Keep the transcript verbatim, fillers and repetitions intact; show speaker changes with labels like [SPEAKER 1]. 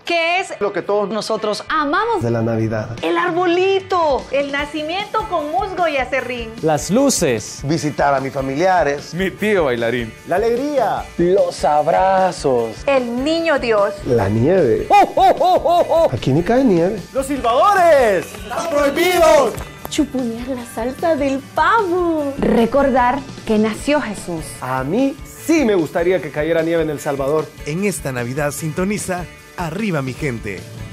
[SPEAKER 1] ¿Qué es
[SPEAKER 2] lo que todos
[SPEAKER 1] nosotros amamos?
[SPEAKER 2] de la Navidad?
[SPEAKER 1] El arbolito.
[SPEAKER 3] El nacimiento con musgo y acerrín.
[SPEAKER 4] Las luces.
[SPEAKER 2] Visitar a mis familiares.
[SPEAKER 5] Mi tío bailarín.
[SPEAKER 2] La alegría.
[SPEAKER 4] Los abrazos.
[SPEAKER 3] El niño Dios.
[SPEAKER 2] La nieve.
[SPEAKER 4] ¡Oh, oh, oh, oh, oh!
[SPEAKER 2] Aquí ni cae nieve.
[SPEAKER 4] ¡Los silbadores!
[SPEAKER 2] ¡Están prohibidos!
[SPEAKER 6] Chuponear la salsa del pavo. Recordar que nació Jesús.
[SPEAKER 2] A mí sí me gustaría que cayera nieve en El Salvador.
[SPEAKER 7] En esta Navidad sintoniza Arriba mi gente.